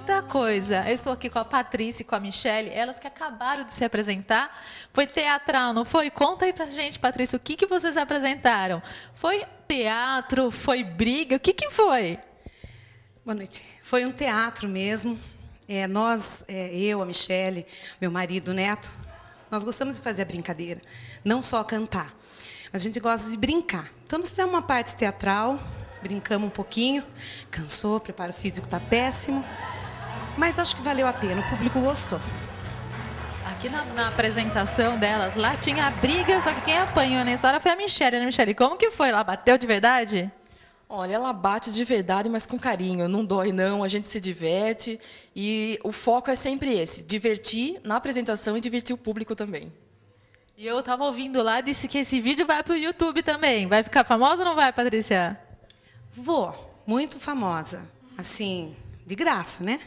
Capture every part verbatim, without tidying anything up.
outra coisa, eu estou aqui com a Patrícia e com a Michelle, elas que acabaram de se apresentar. Foi teatral, não foi? Conta aí pra gente, Patrícia, o que, que vocês apresentaram? Foi teatro, foi briga, o que, que foi? Boa noite. Foi um teatro mesmo. É, nós, é, eu, a Michelle, meu marido, o Neto, nós gostamos de fazer a brincadeira, não só cantar, mas a gente gosta de brincar. Então, nós fizemos uma parte teatral, brincamos um pouquinho, cansou, o preparo físico está péssimo, mas acho que valeu a pena, o público gostou. Aqui na, na apresentação delas, lá tinha briga, só que quem apanhou na história foi a Michelle, né, Michelle? Como que foi? Ela bateu de verdade? Olha, ela bate de verdade, mas com carinho. Não dói, não. A gente se diverte. E o foco é sempre esse, divertir na apresentação e divertir o público também. E eu estava ouvindo lá, disse que esse vídeo vai para o YouTube também. Vai ficar famosa ou não vai, Patrícia? Vou, muito famosa. Assim, de graça, né?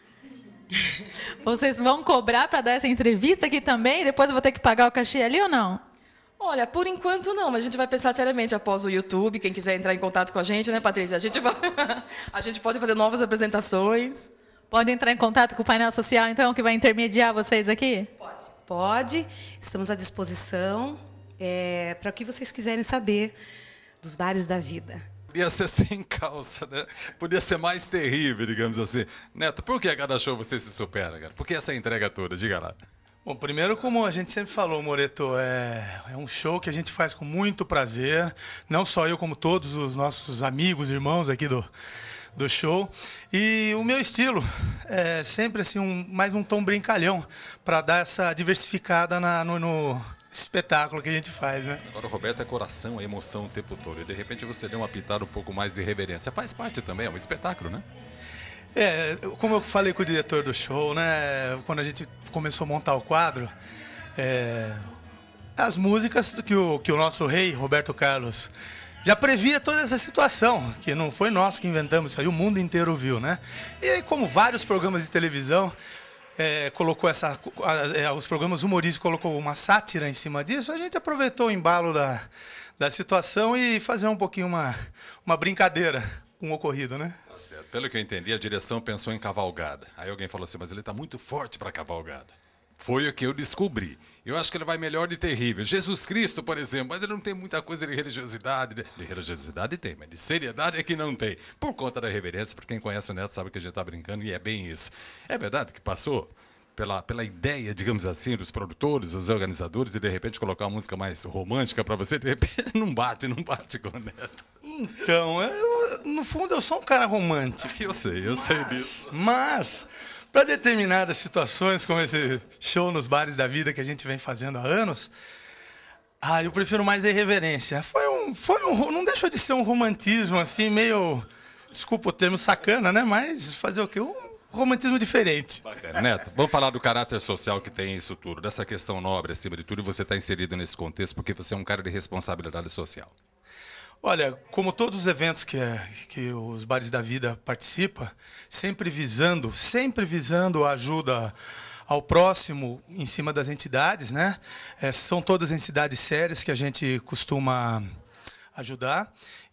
Vocês vão cobrar para dar essa entrevista aqui também? Depois eu vou ter que pagar o cachê ali ou não? Olha, por enquanto não, mas a gente vai pensar seriamente após o YouTube. Quem quiser entrar em contato com a gente, né, Patrícia? A gente, vai... a gente pode fazer novas apresentações. Pode entrar em contato com o painel social, então, que vai intermediar vocês aqui? Pode. Pode, estamos à disposição é, para o que vocês quiserem saber dos bares da vida. Podia ser sem calça, né? Podia ser mais terrível, digamos assim. Neto, por que a cada show você se supera, cara? Por que essa entrega toda? Diga lá. Bom, primeiro, como a gente sempre falou, Moreto, é, é um show que a gente faz com muito prazer. Não só eu, como todos os nossos amigos, irmãos aqui do, do show. E o meu estilo é sempre assim, um, mais um tom brincalhão, para dar essa diversificada na, no, no espetáculo que a gente faz, né? Agora o Roberto é coração, é emoção o tempo todo. E de repente você deu uma pitada um pouco mais de reverência. Faz parte também, é um espetáculo, né? É, como eu falei com o diretor do show, né? Quando a gente começou a montar o quadro, é, as músicas que o, que o nosso rei, Roberto Carlos, já previa toda essa situação, que não foi nós que inventamos isso aí, o mundo inteiro viu, né? E aí, como vários programas de televisão, é, colocou essa, é, os programas humorísticos colocou uma sátira em cima disso, a gente aproveitou o embalo da, da situação e fazer um pouquinho uma, uma brincadeira com o ocorrido, né? Pelo que eu entendi, a direção pensou em cavalgada. Aí alguém falou assim, mas ele está muito forte para cavalgada. Foi o que eu descobri. Eu acho que ele vai melhor de terrível. Jesus Cristo, por exemplo, mas ele não tem muita coisa de religiosidade. De religiosidade tem, mas de seriedade é que não tem. Por conta da reverência, para quem conhece o Neto sabe que a gente está brincando e é bem isso. É verdade que passou pela, pela ideia, digamos assim, dos produtores, dos organizadores, e de repente colocar uma música mais romântica para você, de repente não bate, não bate com o Neto. Então, eu, no fundo, eu sou um cara romântico. Eu sei, eu mas, sei disso. Mas, para determinadas situações, como esse show nos bares da vida que a gente vem fazendo há anos, ah, eu prefiro mais a irreverência. Foi um, foi um, não deixou de ser um romantismo, assim, meio, desculpa o termo sacana, né? Mas fazer o quê? Um romantismo diferente. Bacana. Neto, vamos falar do caráter social que tem isso tudo, dessa questão nobre acima de tudo, e você está inserido nesse contexto porque você é um cara de responsabilidade social. Olha, como todos os eventos que, que os bares da vida participam, sempre visando, sempre visando a ajuda ao próximo em cima das entidades, né? É, são todas entidades sérias que a gente costuma ajudar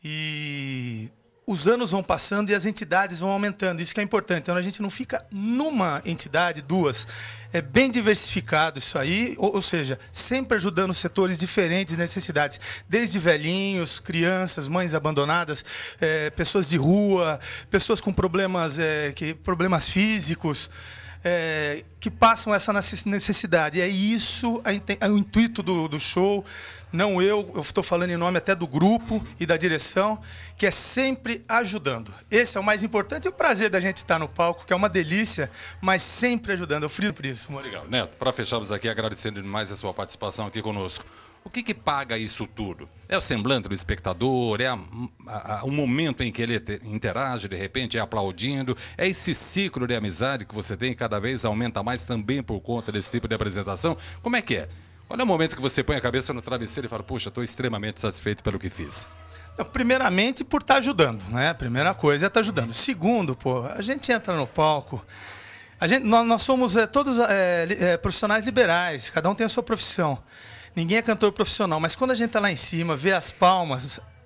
e os anos vão passando e as entidades vão aumentando. Isso que é importante. Então, a gente não fica numa entidade, duas. É bem diversificado isso aí, ou, ou seja, sempre ajudando setores diferentes, necessidades. Desde velhinhos, crianças, mães abandonadas, é, pessoas de rua, pessoas com problemas, é, que, problemas físicos, é, que passam essa necessidade. E é isso é o intuito do, do show. Não eu, eu estou falando em nome até do grupo e da direção, que é sempre ajudando. Esse é o mais importante e o prazer da gente estar no palco, que é uma delícia, mas sempre ajudando. Eu friso por isso. Legal. Neto, para fecharmos aqui, agradecendo demais a sua participação aqui conosco. O que que paga isso tudo? É o semblante do espectador? É a, a, a, o momento em que ele te, interage, de repente, é aplaudindo? É esse ciclo de amizade que você tem e cada vez aumenta mais também por conta desse tipo de apresentação? Como é que é? Qual é o momento que você põe a cabeça no travesseiro e fala, puxa, estou extremamente satisfeito pelo que fiz? Então, primeiramente, por estar ajudando, né? A primeira coisa é estar ajudando. Segundo, pô, a gente entra no palco, a gente, nós, nós somos é, todos é, é, profissionais liberais, cada um tem a sua profissão. Ninguém é cantor profissional, mas quando a gente está lá em cima, vê as palmas,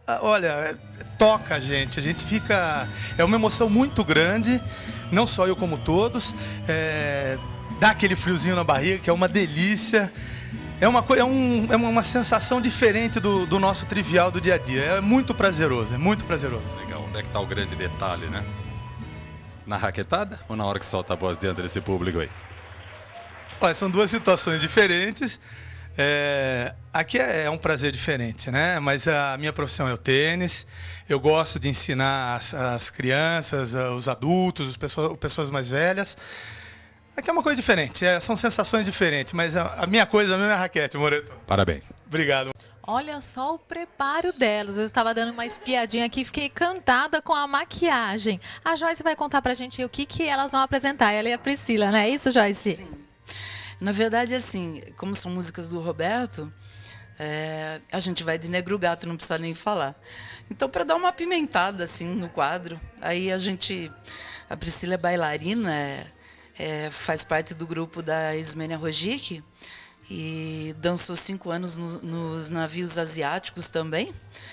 Olha, toca a gente, a gente fica... É uma emoção muito grande, não só eu como todos. É, dá aquele friozinho na barriga, que é uma delícia. É uma, é um, é uma sensação diferente do, do nosso trivial do dia a dia. É muito prazeroso, é muito prazeroso. Legal, onde é que está o grande detalhe, né? Na raquetada ou na hora que solta a voz diante desse público aí? Olha, são duas situações diferentes. É, aqui é, é um prazer diferente, né? Mas a minha profissão é o tênis. Eu gosto de ensinar as, as crianças, os adultos, as pessoas, pessoas mais velhas. Aqui é uma coisa diferente, é, são sensações diferentes, mas a, a minha coisa mesmo é a raquete, Moreto. Parabéns. Obrigado. Olha só o preparo delas. Eu estava dando uma espiadinha aqui, fiquei encantada com a maquiagem. A Joyce vai contar pra gente o que, que elas vão apresentar. Ela e a Priscila, não é isso, Joyce? Sim. Na verdade, assim, como são músicas do Roberto, é, a gente vai de Negro Gato, não precisa nem falar. Então, para dar uma apimentada assim no quadro, aí a gente, a Priscila é bailarina, é, é, faz parte do grupo da Ismênia Rogic e dançou cinco anos no, nos navios asiáticos também.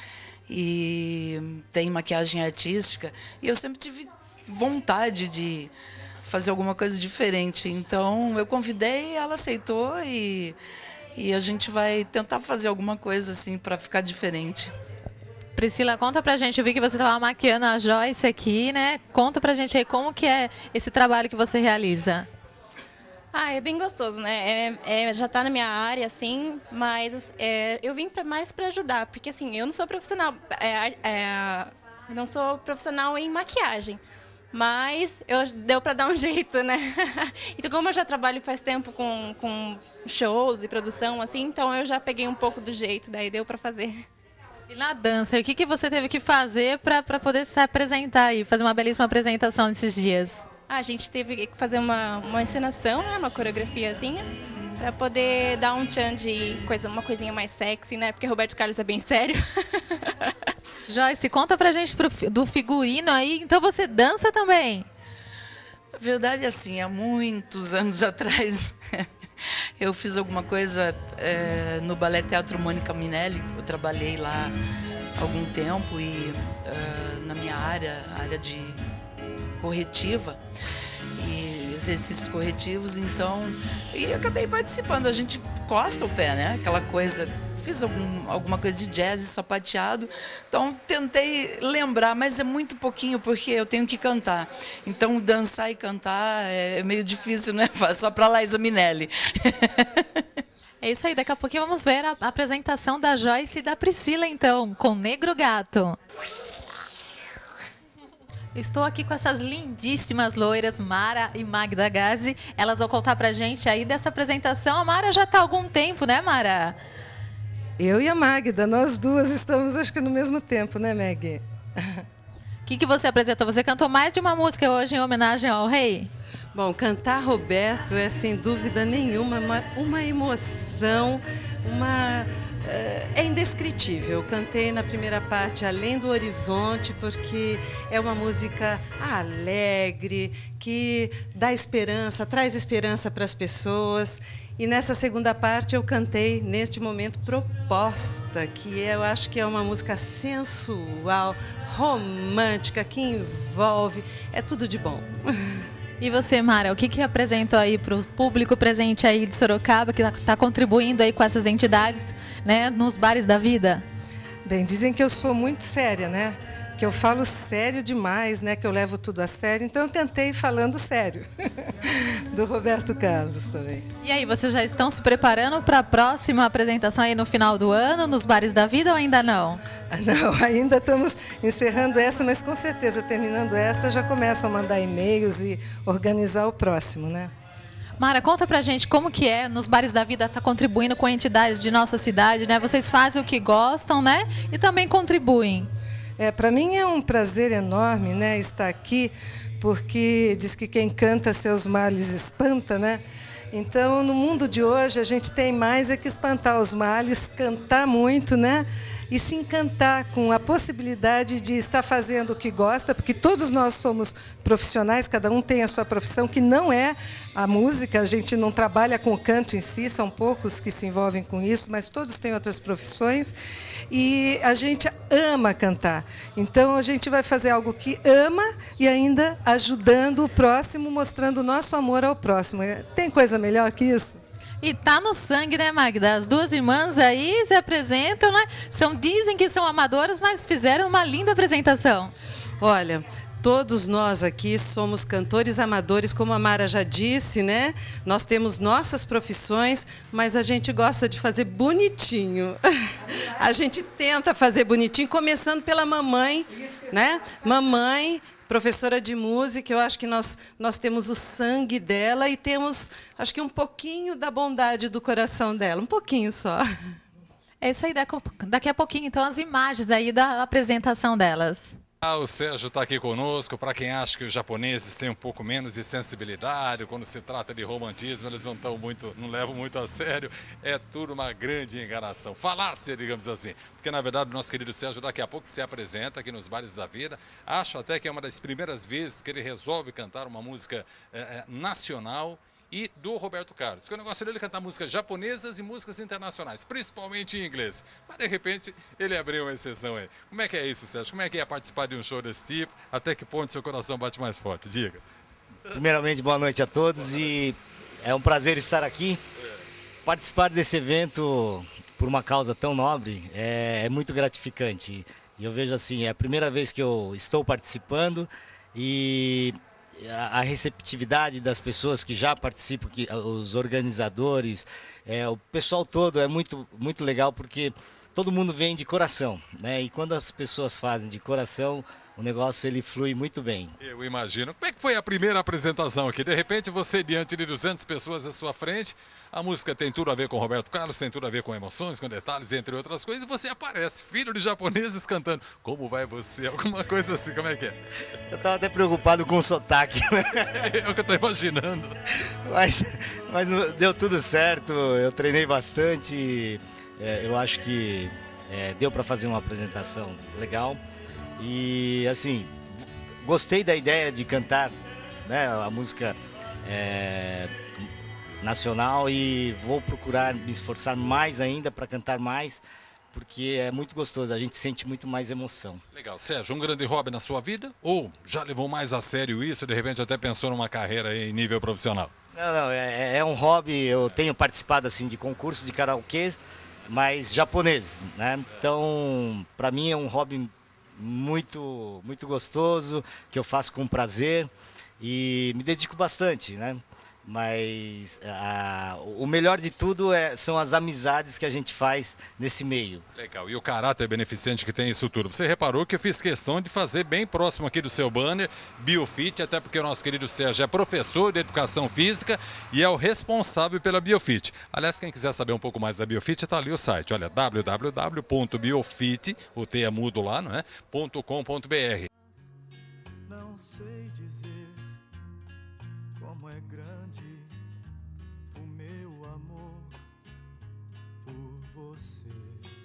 E tem maquiagem artística. E eu sempre tive vontade de fazer alguma coisa diferente. Então, eu convidei, ela aceitou e, e a gente vai tentar fazer alguma coisa assim para ficar diferente. Priscila, conta pra gente, eu vi que você estava maquiando a Joyce aqui, né? Conta pra gente aí como que é esse trabalho que você realiza. Ah, é bem gostoso, né? É, é, já tá na minha área, assim, mas é, eu vim pra, mais para ajudar, porque assim, eu não sou profissional, é, é, não sou profissional em maquiagem. Mas eu, deu para dar um jeito, né? Então, como eu já trabalho faz tempo com, com shows e produção, assim, então eu já peguei um pouco do jeito, daí deu para fazer. E na dança, o que, que você teve que fazer para poder se apresentar aí, fazer uma belíssima apresentação nesses dias? Ah, a gente teve que fazer uma, uma encenação, né? Uma coreografiazinha, para poder dar um tchan de coisa, uma coisinha mais sexy, né? Porque Roberto Carlos é bem sério. Joyce, conta pra gente pro, do figurino aí, então você dança também? Na verdade, assim, há muitos anos atrás, eu fiz alguma coisa é, no Balé Teatro Mônica Minelli, eu trabalhei lá há algum tempo e uh, na minha área, área de corretiva e exercícios corretivos, então, e acabei participando, a gente coça o pé, né, aquela coisa... Fiz algum, alguma coisa de jazz e sapateado, então tentei lembrar, mas é muito pouquinho porque eu tenho que cantar. Então dançar e cantar é meio difícil, né? Só para Laísa Minelli. É isso aí, daqui a pouquinho vamos ver a apresentação da Joyce e da Priscila, então, com Negro Gato. Estou aqui com essas lindíssimas loiras, Mara e Magda Gazi. Elas vão contar pra gente aí dessa apresentação. A Mara já está há algum tempo, né, Mara? Eu e a Magda, nós duas estamos, acho que no mesmo tempo, né, Meg? O que, que você apresentou? Você cantou mais de uma música hoje em homenagem ao rei? Bom, cantar Roberto é, sem dúvida nenhuma, uma, uma emoção, uma... É indescritível. Eu cantei na primeira parte Além do Horizonte, porque é uma música alegre, que dá esperança, traz esperança para as pessoas. E nessa segunda parte eu cantei, neste momento, Proposta, que eu acho que é uma música sensual, romântica, que envolve, é tudo de bom. E você, Mara, o que, que apresentou aí para o público presente aí de Sorocaba, que está contribuindo aí com essas entidades, né, nos bares da vida? Bem, dizem que eu sou muito séria, né? Que eu falo sério demais, né? Que eu levo tudo a sério. Então eu tentei falando sério. Do Roberto Carlos também. E aí, vocês já estão se preparando para a próxima apresentação aí no final do ano, nos bares da vida, ou ainda não? Não, ainda estamos encerrando essa, mas com certeza, terminando essa, já começam a mandar e-mails e organizar o próximo, né? Mara, conta pra gente como que é nos bares da vida estar tá contribuindo com entidades de nossa cidade, né? Vocês fazem o que gostam, né? E também contribuem. É, para mim é um prazer enorme, né, estar aqui, porque diz que quem canta seus males espanta, né? Então, no mundo de hoje, a gente tem mais é que espantar os males, cantar muito, né? e se encantar com a possibilidade de estar fazendo o que gosta, porque todos nós somos profissionais, cada um tem a sua profissão, que não é a música, a gente não trabalha com o canto em si, são poucos que se envolvem com isso, mas todos têm outras profissões, e a gente ama cantar. Então, a gente vai fazer algo que ama e ainda ajudando o próximo, mostrando o nosso amor ao próximo. Tem coisa melhor que isso? E tá no sangue, né, Magda? As duas irmãs aí se apresentam, né? São, dizem que são amadoras, mas fizeram uma linda apresentação. Olha, todos nós aqui somos cantores amadores, como a Mara já disse, né? Nós temos nossas profissões, mas a gente gosta de fazer bonitinho. A gente tenta fazer bonitinho, começando pela mamãe, né? Mamãe, professora de música, eu acho que nós, nós temos o sangue dela e temos, acho que um pouquinho da bondade do coração dela, um pouquinho só. É isso aí, daqui a pouquinho, então, as imagens aí da apresentação delas. Ah, o Sérgio está aqui conosco. Para quem acha que os japoneses têm um pouco menos de sensibilidade, quando se trata de romantismo, eles não, tão muito, não levam muito a sério. É tudo uma grande enganação, falácia, digamos assim. Porque, na verdade, o nosso querido Sérgio daqui a pouco se apresenta aqui nos Bares da Vida. Acho até que é uma das primeiras vezes que ele resolve cantar uma música é, nacional e do Roberto Carlos. Porque o negócio dele é cantar músicas japonesas e músicas internacionais, principalmente em inglês. Mas, de repente, ele abriu uma exceção aí. Como é que é isso, Sérgio? Como é que é participar de um show desse tipo? Até que ponto seu coração bate mais forte? Diga. Primeiramente, boa noite a todos e é um prazer estar aqui. Participar desse evento por uma causa tão nobre é, é muito gratificante. E eu vejo assim, é a primeira vez que eu estou participando e a receptividade das pessoas que já participam, que, os organizadores, é, o pessoal todo é muito, muito legal porque todo mundo vem de coração, né? E quando as pessoas fazem de coração, o negócio ele flui muito bem. Eu imagino. Como é que foi a primeira apresentação aqui? De repente você diante de duzentas pessoas à sua frente, a música tem tudo a ver com Roberto Carlos, tem tudo a ver com emoções, com detalhes, entre outras coisas, e você aparece, filho de japoneses cantando. Como vai você? Alguma coisa assim, como é que é? Eu estava até preocupado com o sotaque, né? É o que eu estou imaginando. Mas, mas deu tudo certo, eu treinei bastante, é, eu acho que é, deu para fazer uma apresentação legal. E assim, gostei da ideia de cantar, né, a música é, nacional e vou procurar me esforçar mais ainda para cantar mais, porque é muito gostoso, a gente sente muito mais emoção. Legal. Sérgio, um grande hobby na sua vida? Ou já levou mais a sério isso e de repente até pensou numa carreira em nível profissional? Não, não, é, é um hobby, eu tenho participado assim de concursos de karaokê, mas japoneses, né? Então, para mim é um hobby muito, muito gostoso, que eu faço com prazer e me dedico bastante, né? Mas a, o melhor de tudo é, são as amizades que a gente faz nesse meio. Legal, e o caráter beneficente que tem isso tudo. Você reparou que eu fiz questão de fazer bem próximo aqui do seu banner, Biofit, até porque o nosso querido Sérgio é professor de educação física e é o responsável pela Biofit. Aliás, quem quiser saber um pouco mais da Biofit, está ali o site, olha, w w w ponto biofit, o T é mudo lá, não é? .com.br. Não sei dizer como é grande o meu amor por você.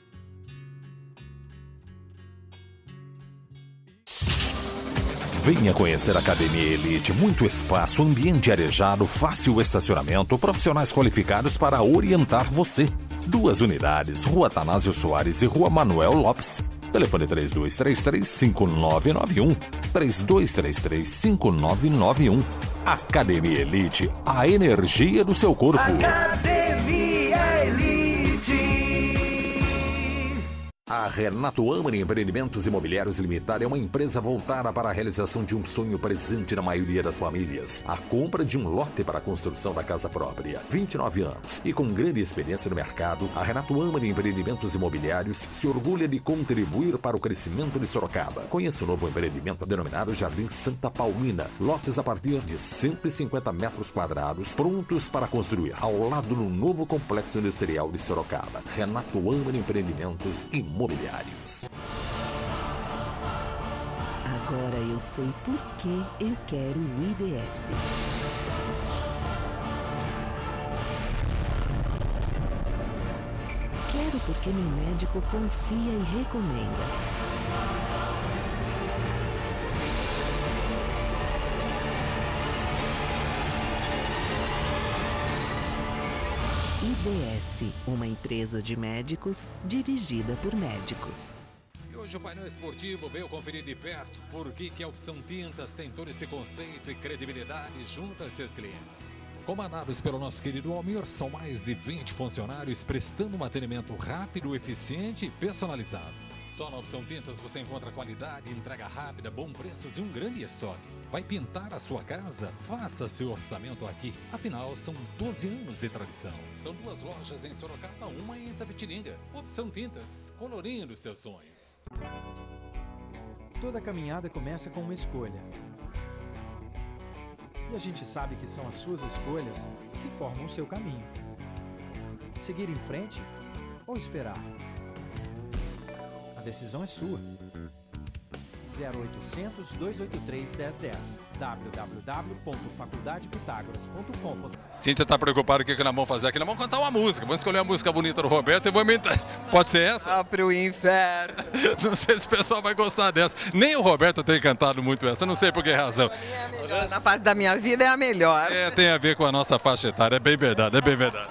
Venha conhecer a Academia Elite, muito espaço, ambiente arejado, fácil estacionamento, profissionais qualificados para orientar você. Duas unidades, Rua Atanásio Soares e Rua Manuel Lopes. Telefone três dois três três, cinco nove nove um, três dois três três, cinco nove nove um. Academia Elite, a energia do seu corpo. Academia Elite. A Renato Amari Empreendimentos Imobiliários Limitada é uma empresa voltada para a realização de um sonho presente na maioria das famílias. A compra de um lote para a construção da casa própria. vinte e nove anos. E com grande experiência no mercado, a Renato Amari Empreendimentos Imobiliários se orgulha de contribuir para o crescimento de Sorocaba. Conheça o novo empreendimento denominado Jardim Santa Paulina. Lotes a partir de cento e cinquenta metros quadrados, prontos para construir ao lado do novo complexo industrial de Sorocaba. Renato Amari Empreendimentos Imobiliários. Imobiliários. Agora eu sei por que eu quero o I D S. Quero porque meu médico confia e recomenda. I D S, uma empresa de médicos dirigida por médicos. E hoje o painel esportivo veio conferir de perto por que que a Opção Tintas tem todo esse conceito e credibilidade junto a seus clientes. Comandados pelo nosso querido Almir, são mais de vinte funcionários prestando um atendimento rápido, eficiente e personalizado. Só na Opção Tintas você encontra qualidade, entrega rápida, bons preços e um grande estoque. Vai pintar a sua casa? Faça seu orçamento aqui. Afinal, são doze anos de tradição. São duas lojas em Sorocaba, uma em Itapetininga. Opção Tintas, colorindo seus sonhos. Toda caminhada começa com uma escolha. E a gente sabe que são as suas escolhas que formam o seu caminho. Seguir em frente ou esperar? A decisão é sua. zero oitocentos, dois oito três, um zero um zero. w w w ponto faculdade pitagoras ponto com ponto b r. Cíntia tá preocupada com o que nós vamos fazer aqui. Nós vamos cantar uma música. Vamos escolher uma música bonita do Roberto e vamos... Pode ser essa? Ah, pro inferno. Não sei se o pessoal vai gostar dessa. Nem o Roberto tem cantado muito essa. Não sei por que razão. Na fase da minha vida é a melhor. É, tem a ver com a nossa faixa etária. É bem verdade, é bem verdade.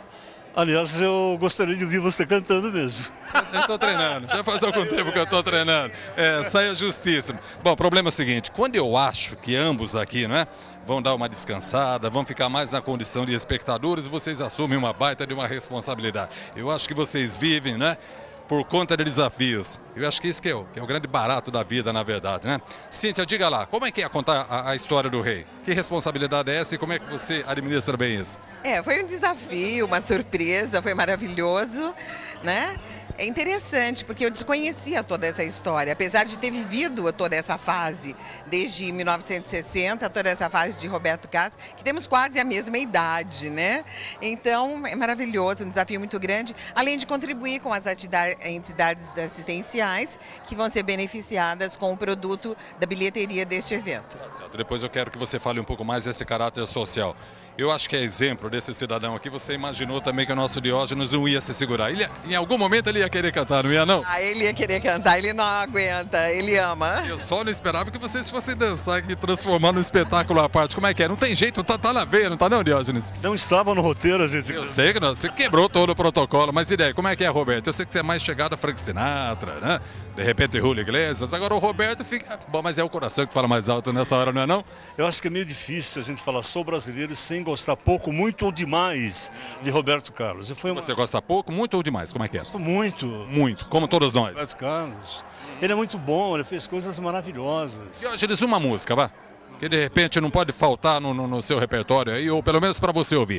Aliás, eu gostaria de ouvir você cantando mesmo. Eu estou treinando, já faz algum tempo que eu estou treinando. É, saia justíssimo. Bom, o problema é o seguinte, quando eu acho que ambos aqui, né, vão dar uma descansada, vão ficar mais na condição de espectadores, vocês assumem uma baita de uma responsabilidade. Eu acho que vocês vivem, né, por conta de desafios. Eu acho que isso que é, o, que é o grande barato da vida, na verdade, né? Cíntia, diga lá, como é que é contar a, a história do rei? Que responsabilidade é essa e como é que você administra bem isso? É, foi um desafio, uma surpresa, foi maravilhoso, né? É interessante, porque eu desconhecia toda essa história, apesar de ter vivido toda essa fase, desde mil novecentos e sessenta, toda essa fase de Roberto Carlos, que temos quase a mesma idade, né? Então, é maravilhoso, um desafio muito grande, além de contribuir com as entidades assistenciais que vão ser beneficiadas com o produto da bilheteria deste evento. Tá certo. Depois eu quero que você fale um pouco mais desse caráter social. Eu acho que é exemplo desse cidadão aqui. Você imaginou também que o nosso Diógenes não ia se segurar. Ele, em algum momento ele ia querer cantar, não ia não? Ah, ele ia querer cantar, ele não aguenta, ele ama. Eu só não esperava que vocês fossem dançar e transformar num espetáculo à parte. Como é que é? Não tem jeito, tá, tá na veia, não tá não, Diógenes? Não estava no roteiro, a gente... Eu sei que não, você quebrou todo o protocolo, mas ideia, como é que é, Roberto? Eu sei que você é mais chegado a Frank Sinatra, né? De repente Julio Iglesias, agora o Roberto fica... Bom, mas é o coração que fala mais alto nessa hora, não é não? Eu acho que é meio difícil a gente falar sou brasileiro sem gostar pouco, muito ou demais de Roberto Carlos. Foi uma... Você gosta pouco, muito ou demais? Como é que é? Gosto muito. Muito, como todos nós. Roberto Carlos. Ele é muito bom, ele fez coisas maravilhosas. E hoje eles uma música, vá. Que de repente não pode faltar no, no, no seu repertório aí, ou pelo menos para você ouvir.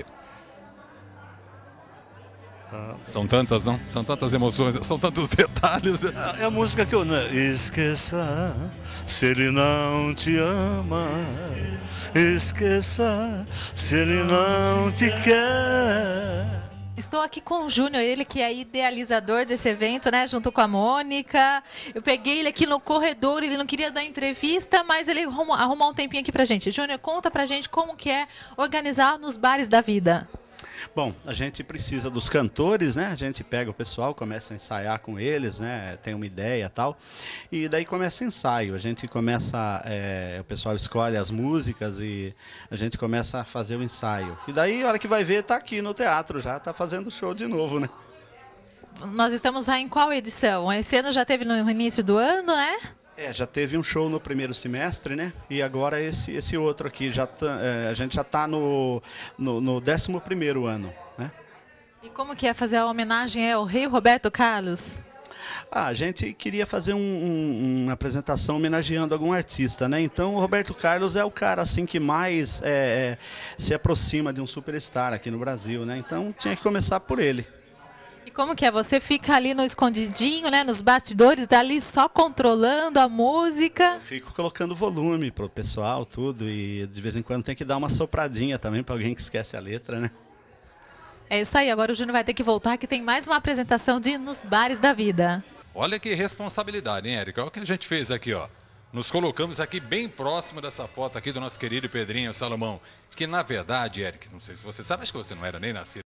Ah, são tantas, não? São tantas emoções, são tantos detalhes. É a música que eu... Né? Esqueça se ele não te ama. Esqueça se ele não te quer. Estou aqui com o Júnior, ele que é idealizador desse evento, né, junto com a Mônica. Eu peguei ele aqui no corredor, ele não queria dar entrevista, mas ele arrumou, arrumou um tempinho aqui pra gente. Júnior, conta pra gente como que é organizar nos bares da vida. Bom, a gente precisa dos cantores, né? A gente pega o pessoal, começa a ensaiar com eles, né? Tem uma ideia e tal. E daí começa o ensaio. A gente começa, é, o pessoal escolhe as músicas e a gente começa a fazer o ensaio. E daí, a hora que vai ver, tá aqui no teatro já, tá fazendo show de novo, né? Nós estamos já em qual edição? Esse ano já teve no início do ano, né? É, já teve um show no primeiro semestre, né? E agora esse, esse outro aqui, já tá, é, a gente já está no, no, no décimo primeiro ano, né? E como que é fazer a homenagem ao rei Roberto Carlos? Ah, a gente queria fazer um, um, uma apresentação homenageando algum artista, né? Então o Roberto Carlos é o cara assim que mais é, se aproxima de um superstar aqui no Brasil, né? Então tinha que começar por ele. E como que é? Você fica ali no escondidinho, né? Nos bastidores, dali só controlando a música? Eu fico colocando volume pro pessoal, tudo. E de vez em quando tem que dar uma sopradinha também para alguém que esquece a letra, né? É isso aí. Agora o Júnior vai ter que voltar, que tem mais uma apresentação de Nos Bares da Vida. Olha que responsabilidade, hein, Érica? Olha o que a gente fez aqui, ó. Nos colocamos aqui bem próximo dessa foto aqui do nosso querido Pedrinho Salomão. Que, na verdade, Érica, não sei se você sabe, acho que você não era nem nascido.